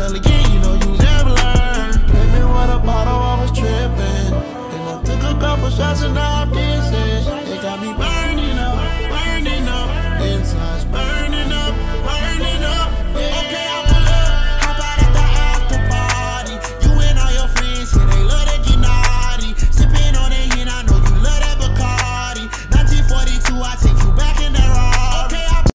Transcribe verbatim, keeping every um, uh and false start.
hell again, you know you never learn. Hit me with a bottle, I was tripping. And I took a couple shots and I